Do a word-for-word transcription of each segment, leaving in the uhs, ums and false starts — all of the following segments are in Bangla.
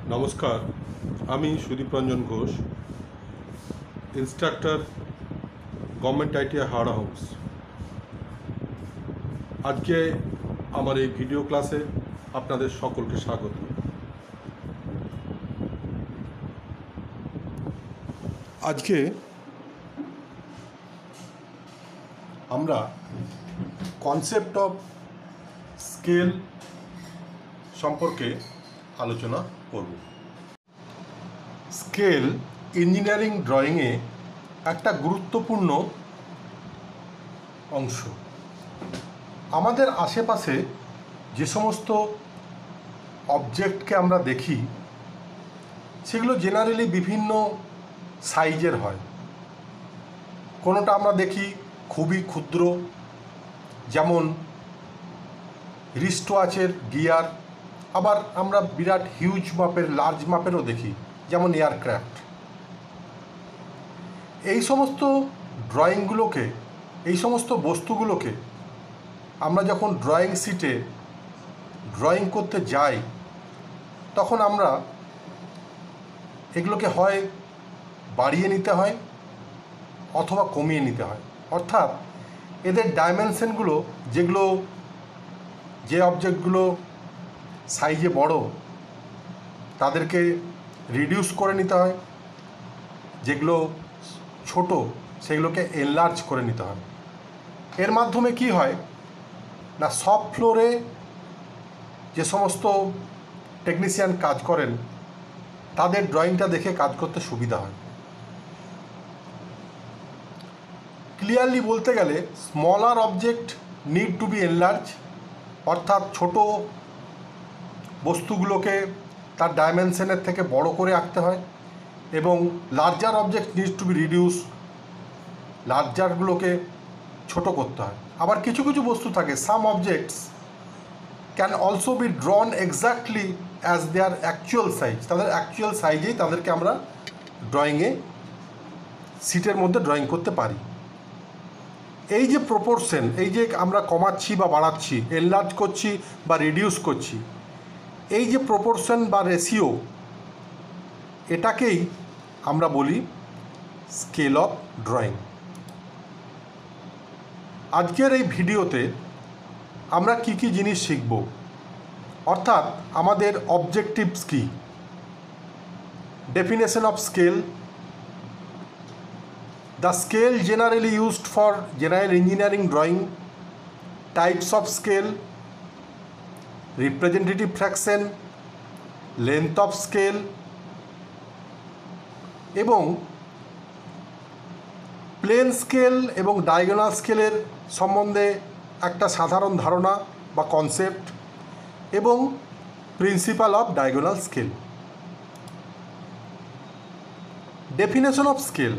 নমস্কার, আমি Sudip Ranjan Ghosh, instructor, government ITI Howrah house. আজকে আমার এই ভিডিও ক্লাসে আপনাদের সকলকে স্বাগত। আজকে আমরা কনসেপ্ট অফ স্কেল সম্পর্কে আলোচনা করব। স্কেল ইঞ্জিনিয়ারিং ড্রয়িংয়ে একটা গুরুত্বপূর্ণ অংশ। আমাদের আশেপাশে যে সমস্ত অবজেক্টকে আমরা দেখি সেগুলো জেনারেলি বিভিন্ন সাইজের হয়। কোনোটা আমরা দেখি খুবই ক্ষুদ্র, যেমন রিস্ট ওয়াচের গিয়ার, আবার আমরা বিরাট হিউজ মাপের লার্জ মাপেরও দেখি, যেমন এয়ারক্রাফট। এই সমস্ত ড্রয়িংগুলোকে, এই সমস্ত বস্তুগুলোকে আমরা যখন ড্রয়িং শিটে ড্রয়িং করতে যাই তখন আমরা এগুলোকে হয় বাড়িয়ে নিতে হয় অথবা কমিয়ে নিতে হয়। অর্থাৎ এদের ডাইমেনশনগুলো, যেগুলো যে অবজেক্টগুলো সাইজে বড় তাদেরকে রিডিউস করে নিতে হয়, যেগুলো ছোট সেগুলোকে এনলার্জ করে নিতে হয়। এর মাধ্যমে কি হয় না, শপ ফ্লোরে যে সমস্ত টেকনিশিয়ান কাজ করেন তাদের ড্রয়িংটা দেখে কাজ করতে সুবিধা হয়। ক্লিয়ারলি বলতে গেলে smaller object need to be enlarge, অর্থাৎ ছোট বস্তুগুলোকে তার ডাইমেনশনের থেকে বড় করে আঁকতে হয়, এবং larger object needs to be reduce, লার্জারগুলোকে ছোট করতে হয়। আবার কিছু কিছু বস্তু থাকে, some objects can also be drawn exactly as their actual size. তাদের অ্যাকচুয়াল সাইজেই তাদেরকে আমরা ড্রয়িংয়ে সিটের মধ্যে ড্রয়িং করতে পারি। এই যে প্রপোর্শন, এই যে আমরা কমাচ্ছি বা বাড়াচ্ছি, এনলার্জ করছি বা রিডিউস করছি, এই যে প্রপোর্শন বা রেশিও, এটাকেই আমরা বলি স্কেল অফ ড্রয়িং। আজকের এই ভিডিওতে আমরা কি কি জিনিস শিখব, অর্থাৎ আমাদের অবজেক্টিভস কি, definition of scale, the scale generally used for general engineering drawing, types of scale, representative fraction, length of scale, এবং প্লেন স্কেল এবং ডায়াগোনাল স্কেলের সম্বন্ধে একটা সাধারণ ধারণা বা কনসেপ্ট, এবং principal of diagonal scale. Definition of scale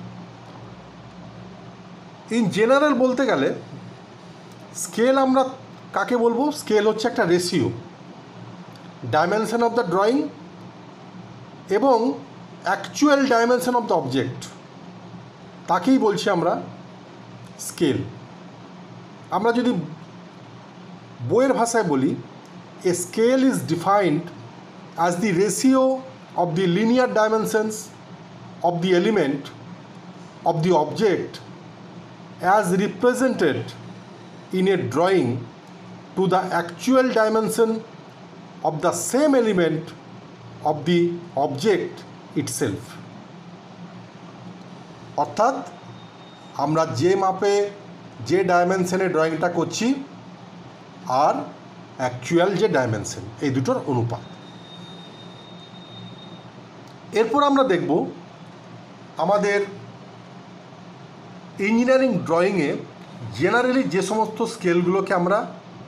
in general বলতে গেলে স্কেল আমরা কাকে বলবো? স্কেল হচ্ছে একটা ratio, dimension of the drawing এবং actual dimension of the object, তাকেই বলছি আমরা স্কেল। আমরা যদি বইয়ের ভাষায় বলি, a scale is defined as the ratio of the linear dimensions of the element of the object as represented in a drawing to the actual dimension of the same element of the object itself. অর্থাৎ আমরা যে মাপে যে ডাইমেনশনে ড্রয়িংটা করছি আর অ্যাকচুয়াল যে ডাইমেনশন, এই দুটোর অনুপাত। এরপর আমরা দেখব আমাদের ইঞ্জিনিয়ারিং ড্রয়িংয়ে জেনারেলি যে সমস্ত স্কেলগুলোকে আমরা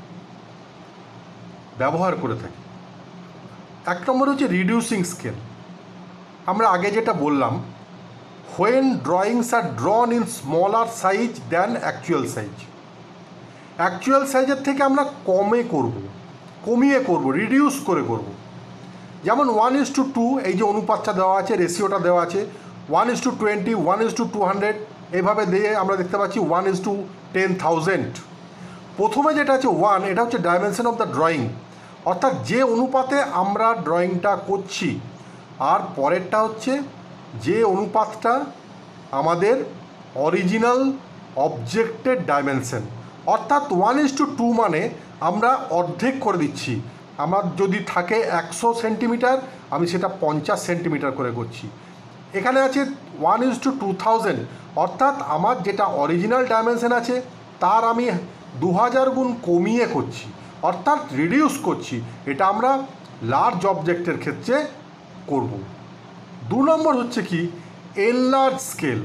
ব্যবহার করে থাকি। এক নম্বর হচ্ছে রিডিউসিং স্কেল। আমরা আগে যেটা বললাম, when drawings are drawn in smaller size than actual size. Actual সাইজের থেকে আমরা কমে করব, কমিয়ে করব, রিডিউস করে করব। যেমন ওয়ান ইস টু টু, এই যে অনুপাতটা দেওয়া আছে, রেশিওটা দেওয়া আছে, one is to twenty, one is to two hundred, এভাবে দিয়ে আমরা দেখতে পাচ্ছি one is to ten thousand. প্রথমে যেটা আছে ওয়ান, এটা হচ্ছে ডাইমেনশন অফ দ্য ড্রয়িং, অর্থাৎ যে অনুপাতে আমরা ড্রয়িংটা করছি, আর পরেরটা হচ্ছে যে অনুপাতটা আমাদের অরিজিনাল অবজেক্টের ডাইমেনশন, অর্থাৎ ওয়ান ইস টু টু মানে আমরা অর্ধেক করে দিচ্ছি। আমার যদি থাকে একশো সেন্টিমিটার, আমি সেটা পঞ্চাশ সেন্টিমিটার করে করছি। এখানে আছে one is to two thousand, অর্থাৎ আমার যেটা অরিজিনাল ডাইমেনশন আছে তার আমি দু হাজার গুণ কমিয়ে করছি, অর্থাৎ রিডিউস করছি। এটা আমরা লার্জ অবজেক্টের ক্ষেত্রে করব। দু নম্বর হচ্ছে কি এনলার্জ স্কেল।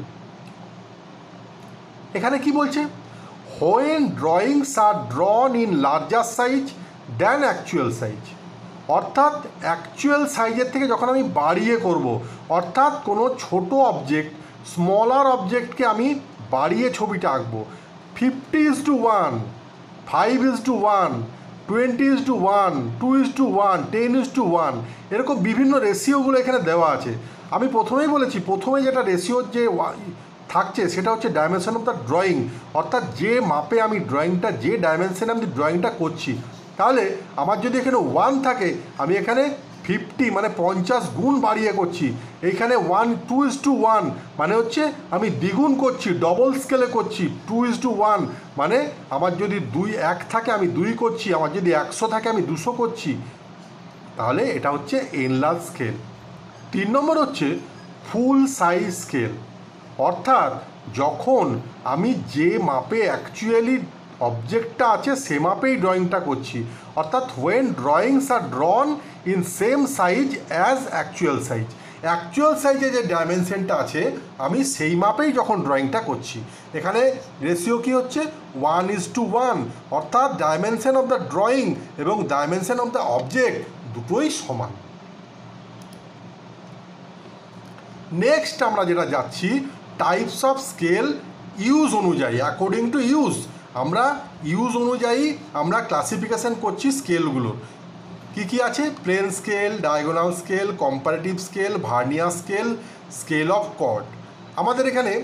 এখানে কি বলছে, when drawings are drawn in larger size than actual size, অর্থাৎ অ্যাকচুয়াল সাইজের থেকে যখন আমি বাড়িয়ে করব, অর্থাৎ কোনো ছোট অবজেক্ট স্মলার অবজেক্টকে আমি বাড়িয়ে ছবিটা আঁকবো। Fifty is to one, five is to one, twenty is to one, two is to one, ten is to one, এরকম বিভিন্ন রেশিওগুলো এখানে দেওয়া আছে। আমি প্রথমেই বলেছি, প্রথমে যেটা রেশিওর যে থাকছে সেটা হচ্ছে ডাইমেনশন অফ দ্য ড্রয়িং, অর্থাৎ যে মাপে আমি ড্রয়িংটা, যে ডাইমেনশনে আমি ড্রয়িংটা করছি। তাহলে আমার যদি এখানে ওয়ান থাকে, আমি এখানে ফিফটি মানে পঞ্চাশ গুণ বাড়িয়ে করছি। এইখানে one two is to one মানে হচ্ছে আমি দ্বিগুণ করছি, ডবল স্কেলে করছি। টু ইজ টু ওয়ান মানে আমার যদি দুই এক থাকে আমি দুই করছি, আমার যদি একশো থাকে আমি দুশো করছি। তাহলে এটা হচ্ছে এনলার্জ স্কেল। তিন নম্বর হচ্ছে ফুল সাইজ স্কেল, অর্থাৎ যখন আমি যে মাপে অ্যাকচুয়ালি অবজেক্টটা আছে সে মাপেই ড্রয়িংটা করছি, অর্থাৎ when drawings are drawn in same size as actual size, actual সাইজে যে ডাইমেনশনটা আছে আমি সেই মাপেই যখন ড্রয়িংটা করছি। এখানে রেশিও কি হচ্ছে ওয়ান ইজ টু ওয়ান, অর্থাৎ ডাইমেনশন অফ দ্য ড্রয়িং এবং ডাইমেনশন অফ দ্য অবজেক্ট দুটোই সমান। নেক্সট আমরা যেটা যাচ্ছি টাইপস অফ স্কেল ইউজ অনুযায়ী, অ্যাকর্ডিং টু ইউজ, আমরা ইউজ অনুযায়ী আমরা ক্লাসিফিকেশন করছি স্কেলগুলো। কি কি আছে, plain scale, diagonal scale, comparative scale, vernier scale, scale of chord. আমাদের এখানে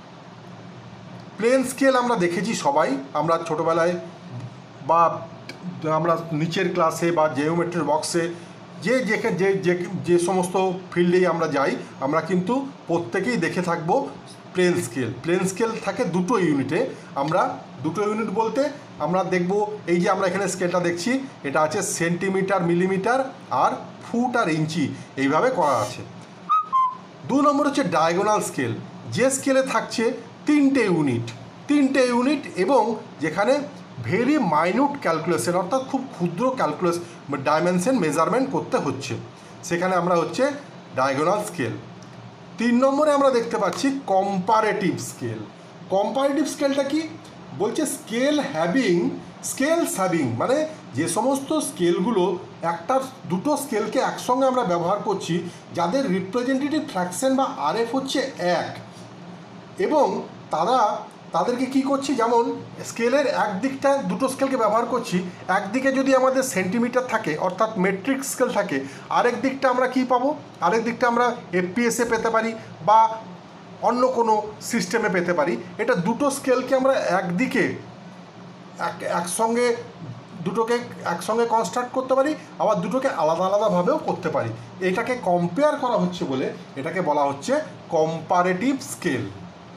প্লেন স্কেল আমরা দেখেছি সবাই, আমরা ছোটোবেলায় বা আমরা নিচের ক্লাসে বা জিওমেট্রির বক্সে যে যেখানে যে যে যে সমস্ত ফিল্ডেই আমরা যাই আমরা কিন্তু প্রত্যেকেই দেখে থাকবো প্লেন স্কেল। প্লেন স্কেল থাকে দুটো ইউনিটে, আমরা দুটো ইউনিট বলতে আমরা দেখব এই যে আমরা এখানে স্কেলটা দেখছি এটা আছে সেন্টিমিটার, মিলিমিটার আর ফুট আর ইঞ্চি, এইভাবে করা আছে। দু নম্বর হচ্ছে ডায়াগোনাল স্কেল, যে স্কেলে থাকছে তিনটে ইউনিট, তিনটে ইউনিট এবং যেখানে ভেরি মাইনিউট ক্যালকুলেশন, অর্থাৎ খুব ক্ষুদ্র ক্যালকুলেশন ডাইমেনশন মেজারমেন্ট করতে হচ্ছে, সেখানে আমরা হচ্ছে ডায়াগোনাল স্কেল। তিন নম্বরে আমরা দেখতে পাচ্ছি কম্পারেটিভ স্কেল। কম্পারেটিভ স্কেলটা কি বলছে, স্কেল হ্যাভিং স্কেলস হ্যাভিং মানে যে সমস্ত স্কেলগুলো একটা দুটো স্কেলকে একসঙ্গে আমরা ব্যবহার করছি, যাদের রিপ্রেজেন্টেটিভ ফ্র্যাকশন বা আরএফ হচ্ছে এক, এবং তারা তাদেরকে কি করছি, যেমন স্কেলের একদিকটা দুটো স্কেলকে ব্যবহার করছি, একদিকে যদি আমাদের সেন্টিমিটার থাকে অর্থাৎ মেট্রিক স্কেল থাকে, আরেক দিকটা আমরা কি পাবো, আরেক দিকটা আমরা এফপিএসে পেতে পারি বা অন্য কোনো সিস্টেমে পেতে পারি। এটা দুটো স্কেলকে আমরা একদিকে এক একসঙ্গে দুটোকে একসঙ্গে কনস্ট্রাক্ট করতে পারি, আবার দুটোকে আলাদা আলাদাভাবেও করতে পারি। এটাকে কম্পেয়ার করা হচ্ছে বলে এটাকে বলা হচ্ছে কম্পারেটিভ স্কেল।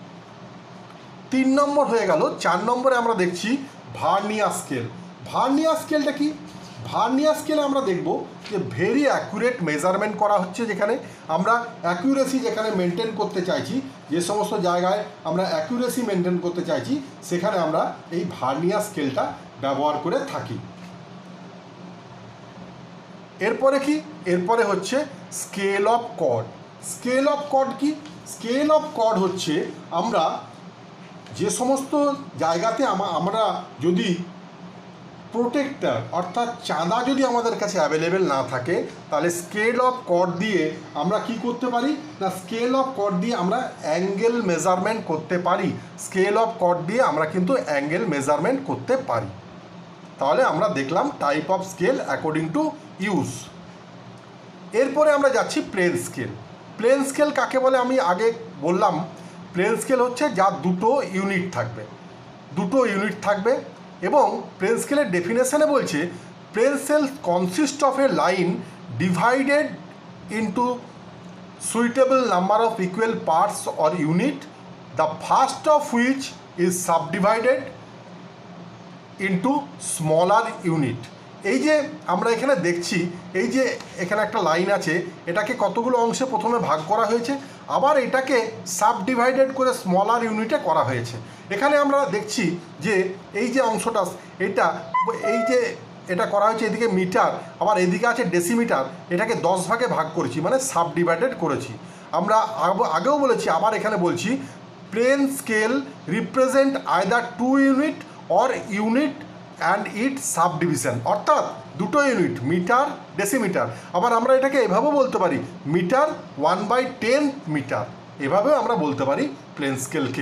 তিন নম্বর হয়ে গেল। চার নম্বরে আমরা দেখছি ভার্নিয়ার স্কেল। ভার্নিয়ার স্কেলটা কি, ভার্নিয়ার স্কেলে আমরা দেখব যে ভেরি অ্যাকুরেট মেজারমেন্ট করা হচ্ছে, যেখানে আমরা অ্যাকুরেসি যেখানে মেনটেন করতে চাইছি, যে সমস্ত জায়গায় আমরা অ্যাকুরেসি মেনটেন করতে চাইছি সেখানে আমরা এই ভার্নিয়ার স্কেলটা ব্যবহার করে থাকি। এরপরে কি, এরপরে হচ্ছে scale of chord. Scale of chord কি, স্কেল অফ কর্ড হচ্ছে আমরা যে সমস্ত জায়গাতে আমরা যদি প্রোটেক্টর অর্থাৎ চাঁদা যদি আমাদের কাছে অ্যাভেলেবেল না থাকে, তাহলে স্কেল অফ কর্ড দিয়ে আমরা কি করতে পারি না, স্কেল অফ কর্ড দিয়ে আমরা অ্যাঙ্গেল মেজারমেন্ট করতে পারি। স্কেল অফ কর্ড দিয়ে আমরা কিন্তু অ্যাঙ্গেল মেজারমেন্ট করতে পারি। তাহলে আমরা দেখলাম type of scale according to use. এরপরে আমরা যাচ্ছি প্লেন স্কেল। প্লেন স্কেল কাকে বলে আমি আগে বললাম, প্লেন স্কেল হচ্ছে যার দুটো ইউনিট থাকবে, দুটো ইউনিট থাকবে এবং প্লেন স্কেলের ডেফিনেশনে বলছে plain scale consist of a line divided into suitable number of equal parts or unit, the first of which is subdivided into smaller unit. এই যে আমরা এখানে দেখছি, এই যে এখানে একটা লাইন আছে, এটাকে কতগুলো অংশে প্রথমে ভাগ করা হয়েছে, আবার এটাকে সাবডিভাইডেড করে স্মলার ইউনিটে করা হয়েছে। এখানে আমরা দেখছি যে এই যে অংশটা, এটা এই যে এটা করা হয়েছে, এদিকে মিটার, আবার এদিকে আছে ডেসিমিটার, এটাকে দশ ভাগে ভাগ করেছি, মানে সাবডিভাইডেড করেছি। আমরা আগেও বলেছি, আবার এখানে বলছি, plain scale represent either two unit or unit and it subdivision, অর্থাৎ দুটো ইউনিট, মিটার, ডেসিমিটার। আবার আমরা এটাকে এভাবেও বলতে পারি, metre one by ten metre, এভাবেও আমরা বলতে পারি প্লেন স্কেলকে।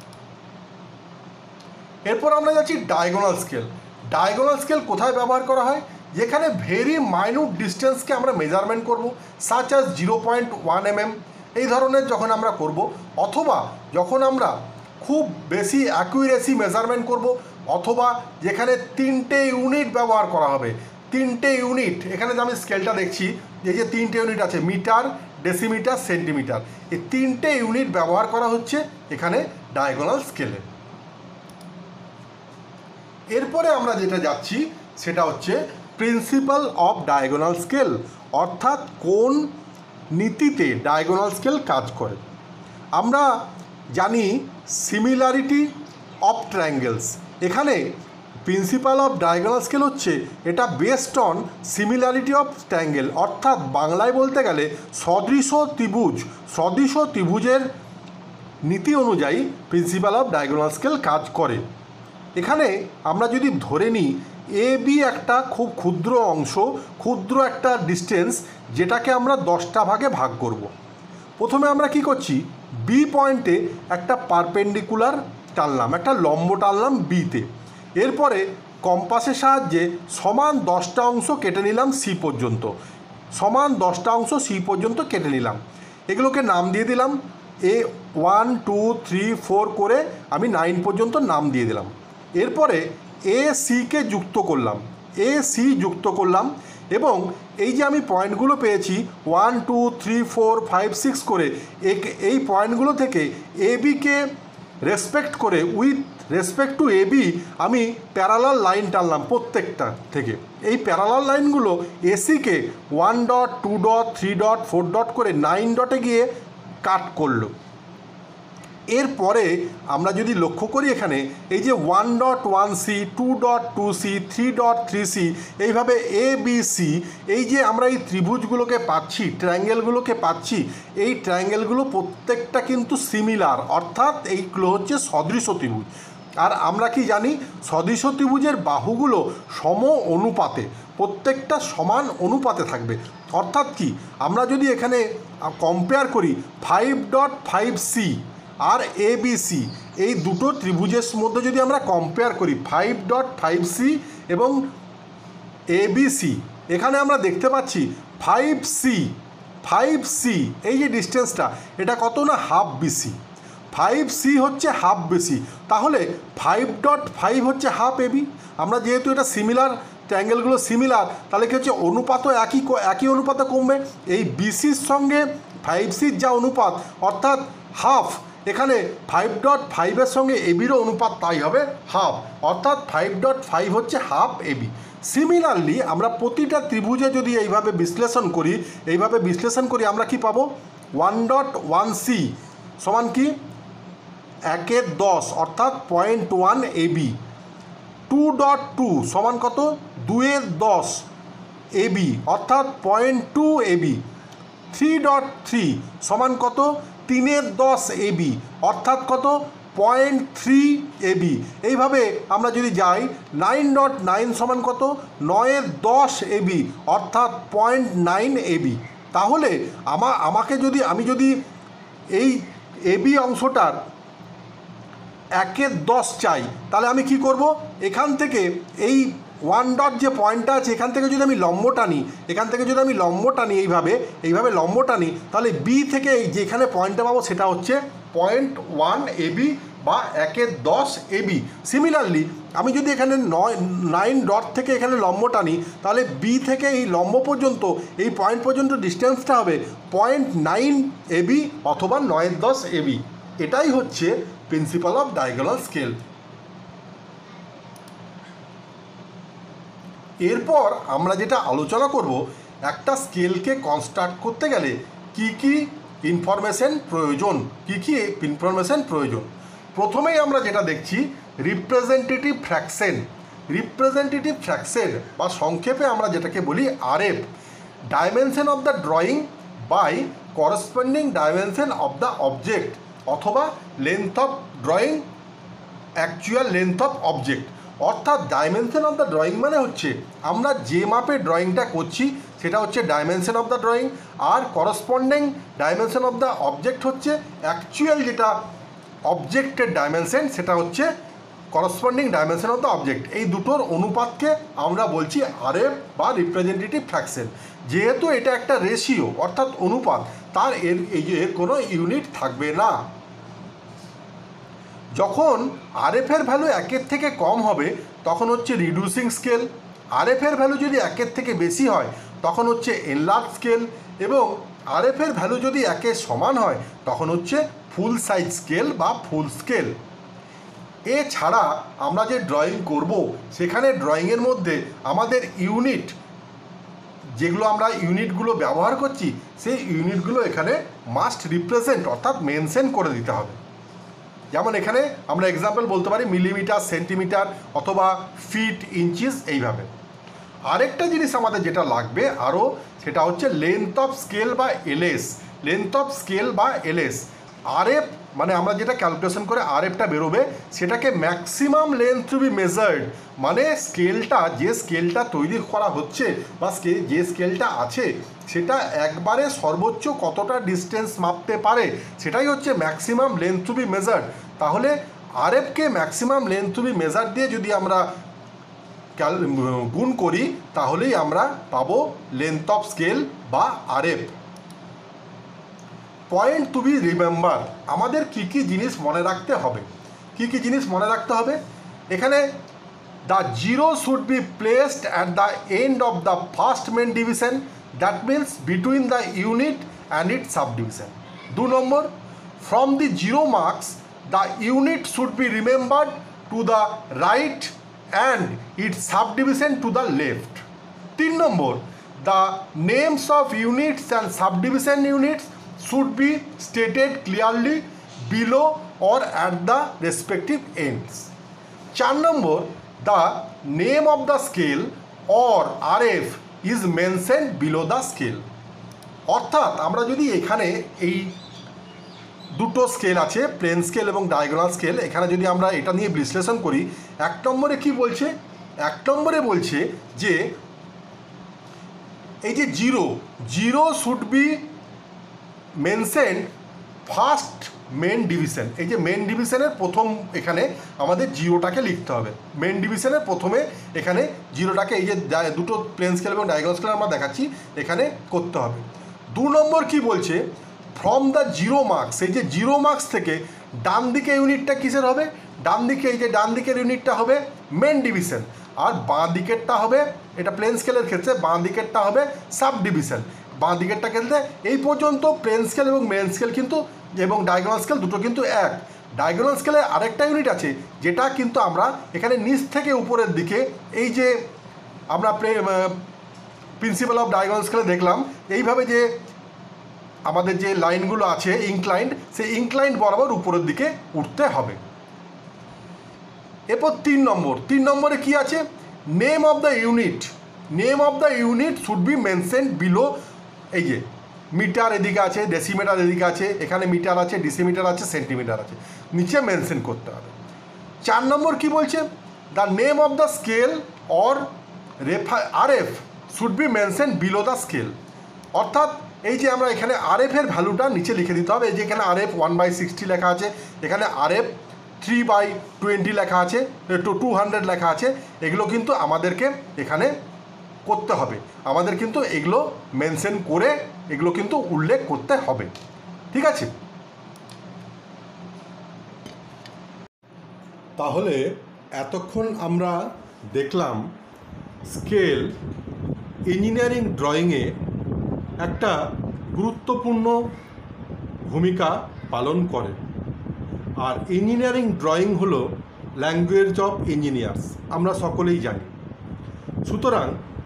এরপর আমরা যাচ্ছি ডায়াগোনাল স্কেল। ডায়াগোনাল স্কেল কোথায় ব্যবহার করা হয়? যেখানে ভেরি মাইনিউট ডিস্টেন্সকে আমরা মেজারমেন্ট করব, such as zero point one m m, এই ধরনের যখন আমরা করব, অথবা যখন আমরা খুব বেশি অ্যাকুরেসি মেজারমেন্ট করব, অথবা যেখানে তিনটে ইউনিট ব্যবহার করা হবে। তিনটে ইউনিট, এখানে যে আমি স্কেলটা দেখছি, এই যে তিনটে ইউনিট আছে, মিটার, ডেসিমিটার, সেন্টিমিটার, এই তিনটে ইউনিট ব্যবহার করা হচ্ছে এখানে ডায়াগোনাল স্কেলে। এরপরে আমরা যেটা যাচ্ছি সেটা হচ্ছে প্রিন্সিপাল অফ ডায়াগোনাল স্কেল, অর্থাৎ কোন নীতিতে ডায়াগোনাল স্কেল কাজ করে। আমরা জানি সিমিলারিটি অফ ট্রায়াঙ্গেলস, এখানে প্রিন্সিপাল অফ ডায়াগোনাল স্কেল হচ্ছে এটা based on similarity of triangle, অর্থাৎ বাংলায় বলতে গেলে সদৃশ ত্রিভুজ, সদৃশ ত্রিভুজের নীতি অনুযায়ী প্রিন্সিপাল অফ ডায়াগোনাল স্কেল কাজ করে। এখানে আমরা যদি ধরে নিই এ বি একটা খুব ক্ষুদ্র অংশ, ক্ষুদ্র একটা ডিস্টেন্স, যেটাকে আমরা দশটা ভাগে ভাগ করব। প্রথমে আমরা কি করছি, বি পয়েন্টে একটা পারপেন্ডিকুলার টানলাম, একটা লম্ব টানলাম বিতে। এরপরে কম্পাসের সাহায্যে সমান দশটা অংশ কেটে নিলাম সি পর্যন্ত, সমান দশটা অংশ সি পর্যন্ত কেটে নিলাম। এগুলোকে নাম দিয়ে দিলাম, A one two three four করে আমি নাইন পর্যন্ত নাম দিয়ে দিলাম। এরপরে এ সিকে যুক্ত করলাম, এ সি যুক্ত করলাম, এবং এই যে আমি পয়েন্টগুলো পেয়েছি one two three four five six করে, এই পয়েন্টগুলো থেকে এ বিকে রেসপেক্ট করে, with respect to A B আমি প্যারালাল লাইন টানলাম প্রত্যেকটা থেকে। এই প্যারালাল লাইনগুলো এসিকে one dot, two dot, three dot, four dot করে নাইন ডটে গিয়ে কাট করলো। এরপরে আমরা যদি লক্ষ্য করি, এখানে এই যে one dot one C, two dot two C, three dot three C, এইভাবে এ বি সি, এই যে আমরা এই ত্রিভুজগুলোকে পাচ্ছি, ট্রায়াঙ্গেলগুলোকে পাচ্ছি, এই ট্রায়াঙ্গেলগুলো প্রত্যেকটা কিন্তু সিমিলার, অর্থাৎ এইগুলো হচ্ছে সদৃশ ত্রিভুজ। আর আমরা কি জানি, সদৃশ ত্রিভুজের বাহুগুলো সম অনুপাতে, প্রত্যেকটা সমান অনুপাতে থাকবে। অর্থাৎ কি, আমরা যদি এখানে কম্পেয়ার করি ফাইভ ডট ফাইভ সি আর এ বি সি, এই দুটো ত্রিভুজের মধ্যে যদি আমরা কম্পেয়ার করি ফাইভ ডট ফাইভ সি এবং এ বি সি, এখানে আমরা দেখতে পাচ্ছি ফাইভ সি, ফাইভ সি এই যে ডিস্টেন্সটা, এটা কত না হাফ বিসি, ফাইভ সি হচ্ছে হাফ বিসি, তাহলে ফাইভ ডট ফাইভ হচ্ছে হাফ এবি। আমরা যেহেতু এটা সিমিলার, ট্রায়াঙ্গেলগুলো সিমিলার, তাহলে কি হচ্ছে অনুপাতও একই একই অনুপাতে কমবে। এই বিসির সঙ্গে ফাইভ সির যা অনুপাত, অর্থাৎ হাফ, এখানে ফাইভ ডট ফাইভের সঙ্গে এবিরও অনুপাত তাই হবে হাফ, অর্থাৎ ফাইভ ডট ফাইভ হচ্ছে হাফ এবি। সিমিলারলি আমরা প্রতিটা ত্রিভুজে যদি এইভাবে বিশ্লেষণ করি, এইভাবে বিশ্লেষণ করি, আমরা কি পাবো, ওয়ান ডট ওয়ান সি সমান কি একের দশ, অর্থাৎ point one AB. Two dot two সমান কত, দুয়ের দশ এবি, অর্থাৎ point two AB. Three dot three সমান কত, তিনের দশ এবি, অর্থাৎ কত, পয়েন্ট থ্রি এবি। এইভাবে আমরা যদি যাই, নাইন ডট নাইন সমান কত, নয়ের দশ এবি, অর্থাৎ পয়েন্ট নাইন এবি। তাহলে আমা আমাকে যদি আমি যদি এই এবি অংশটার একের দশ চাই, তাহলে আমি কি করব, এখান থেকে এই ওয়ান ডট যে পয়েন্টটা আছে, এখান থেকে যদি আমি লম্ব টানি, এখান থেকে যদি আমি লম্ব টানি এইভাবে এইভাবে লম্ব টানি, তাহলে বি থেকে যেখানে পয়েন্টটা পাবো সেটা হচ্ছে পয়েন্ট ওয়ান এবি বা একের দশ এবি। সিমিলারলি আমি যদি এখানে নয় নাইন ডট থেকে এখানে লম্ব টানি, তাহলে বি থেকে এই লম্ব পর্যন্ত এই পয়েন্ট পর্যন্ত ডিস্টেন্সটা হবে পয়েন্ট নাইন এবি অথবা নয়ের দশ এবি। এটাই হচ্ছে প্রিন্সিপাল অফ ডায়াগোনাল স্কেল। এরপর আমরা যেটা আলোচনা করব, একটা স্কেলকে কনস্ট্রাক্ট করতে গেলে কি কি ইনফরমেশন প্রয়োজন, কি কি ইনফরমেশন প্রয়োজন। প্রথমেই আমরা যেটা দেখছি রিপ্রেজেন্টেটিভ ফ্র্যাকশন। রিপ্রেজেন্টেটিভ ফ্র্যাকশন বা সংক্ষেপে আমরা যেটাকে বলি RF, dimension of the drawing by corresponding dimension of the object অথবা length of drawing actual length of object. অর্থাৎ ডাইমেনশন অফ দ্য ড্রয়িং মানে হচ্ছে আমরা যে মাপে ড্রয়িংটা করছি সেটা হচ্ছে ডাইমেনশন অফ দ্য ড্রয়িং, আর corresponding dimension of the object হচ্ছে অ্যাকচুয়াল যেটা অবজেক্টের ডাইমেনশন, সেটা হচ্ছে corresponding dimension of the object. এই দুটোর অনুপাতকে আমরা বলছি আরএফ বা রিপ্রেজেন্টেটিভ ফ্র্যাকশন। যেহেতু এটা একটা রেশিও অর্থাৎ অনুপাত, তার এর এর কোনো ইউনিট থাকবে না। যখন আরএফের ভ্যালু একের থেকে কম হবে তখন হচ্ছে রিডিউসিং স্কেল, আরএফের ভ্যালু যদি একের থেকে বেশি হয় তখন হচ্ছে এনলার্জ স্কেল, এবং আরএফের ভ্যালু যদি একের সমান হয় তখন হচ্ছে ফুল সাইজ স্কেল বা ফুল স্কেল। এছাড়া আমরা যে ড্রয়িং করব সেখানে ড্রয়িংয়ের মধ্যে আমাদের ইউনিট, যেগুলো আমরা ইউনিটগুলো ব্যবহার করছি সেই ইউনিটগুলো এখানে মাস্ট রিপ্রেজেন্ট অর্থাৎ মেনশন করে দিতে হবে। যেমন এখানে আমরা এক্সাম্পল বলতে পারি মিলিমিটার, সেন্টিমিটার অথবা ফিট, ইঞ্চিস, এইভাবে। আরেকটা জিনিস আমাদের যেটা লাগবে আরও, সেটা হচ্ছে লেন্থ অফ স্কেল বা এলএস। লেন্থ অফ স্কেল বা এলএস, আরএফ মানে আমরা যেটা ক্যালকুলেশন করে আরএফটা বেরোবে সেটাকে maximum length to be measured, মানে স্কেলটা যে স্কেলটা তৈরি করা হচ্ছে বা স্কেল যে স্কেলটা আছে সেটা একবারে সর্বোচ্চ কতটা ডিস্টেন্স মাপতে পারে সেটাই হচ্ছে maximum length to be measured. তাহলে আরএফকে maximum length to be measured দিয়ে যদি আমরা গুণ করি তাহলেই আমরা পাবো লেন্থ অফ স্কেল বা RF. Point to be remember, আমাদের কী কী জিনিস মনে রাখতে হবে, কী কী জিনিস মনে রাখতে হবে এখানে। The zero should be placed at the end of the first main division, that means between the unit and it subdivision. দু নম্বর, from the zero marks the unit should be remembered to the right and it subdivision to the left. তিন নম্বর, the names of units and subdivision units should be stated clearly below or at the respective ends. চার নম্বর, the name of the scale or RF is mentioned below the scale. অর্থাৎ আমরা যদি এখানে এই দুটো স্কেল আছে, প্লেন স্কেল এবং ডায়াগোনাল স্কেল, এখানে যদি আমরা এটা নিয়ে বিশ্লেষণ করি, এক নম্বরে কি বলছে, এক নম্বরে বলছে যে এই যে zero zero should be mention first main division. এই যে মেন ডিভিশনের প্রথম এখানে আমাদের জিরোটাকে লিখতে হবে, মেন ডিভিশনের প্রথমে এখানে জিরোটাকে এই যে দুটো প্লেন স্কেল এবং ডায়াগোনাল স্কেল আমরা দেখাচ্ছি এখানে করতে হবে। দু নম্বর কি বলছে, ফ্রম দ্য জিরো মার্কস, এই যে জিরো মার্কস থেকে ডান দিকে ইউনিটটা কিসের হবে, ডান দিকে এই যে ডান দিকের ইউনিটটা হবে মেন ডিভিশন, আর বাঁ দিকেরটা হবে, এটা প্লেন স্কেলের ক্ষেত্রে বাঁ দিকেরটা হবে সাব ডিভিশন। বাঁ দিকেরটা খেলতে এই পর্যন্ত প্লেন স্কেল এবং মেন স্কেল কিন্তু এবং ডায়াগোনাল স্কেল দুটো কিন্তু এক। ডায়াগোনাল স্কেলের আরেকটা ইউনিট আছে যেটা কিন্তু আমরা এখানে নিচ থেকে উপরের দিকে এই যে আমরা প্রিন্সিপাল অফ ডায়াগোনাল স্কেলে দেখলাম এইভাবে যে আমাদের যে লাইনগুলো আছে ইনক্লাইন্ড, সেই ইনক্লাইন্ড বরাবর উপরের দিকে উঠতে হবে। এরপর তিন নম্বর, তিন নম্বরে কি আছে, name of the unit, name of the unit should be mention below. এই যে মিটার এদিকে আছে, ডেসিমিটার এদিকে আছে, এখানে মিটার আছে, ডিসিমিটার আছে, সেন্টিমিটার আছে, নিচে মেনশন করতে হবে। চার নম্বর কি বলছে, the name of the scale or রেফা RF should be mention below the scale. অর্থাৎ এই যে আমরা এখানে আরএফের ভ্যালুটা নিচে লিখে দিতে হবে। এই যে এখানে আরএফ ওয়ান বাই সিক্সটি লেখা আছে, এখানে আরএফ থ্রি বাই টোয়েন্টি লেখা আছে, টু টু হান্ড্রেড লেখা আছে, এগুলো কিন্তু আমাদেরকে এখানে করতে হবে, আমাদের কিন্তু এগুলো মেনশন করে এগুলো কিন্তু উল্লেখ করতে হবে। ঠিক আছে, তাহলে এতক্ষণ আমরা দেখলাম স্কেল ইঞ্জিনিয়ারিং ড্রয়িংয়ে একটা গুরুত্বপূর্ণ ভূমিকা পালন করে। আর ইঞ্জিনিয়ারিং ড্রয়িং হলো ল্যাঙ্গুয়েজ অফ ইঞ্জিনিয়ার্স, আমরা সকলেই জানি। সুতরাং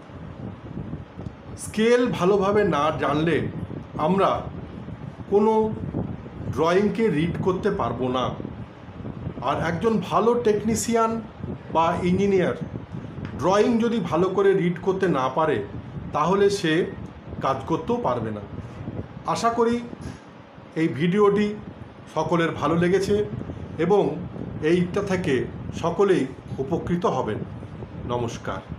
স্কেল ভালোভাবে না জানলে আমরা কোনো ড্রয়িংকে রিড করতে পারবো না। আর একজন ভালো টেকনিশিয়ান বা ইঞ্জিনিয়ার ড্রয়িং যদি ভালো করে রিড করতে না পারে তাহলে সে কাজ করতেও পারবে না। আশা করি এই ভিডিওটি সকলের ভালো লেগেছে এবং এইটা থেকে সকলেই উপকৃত হবেন। নমস্কার।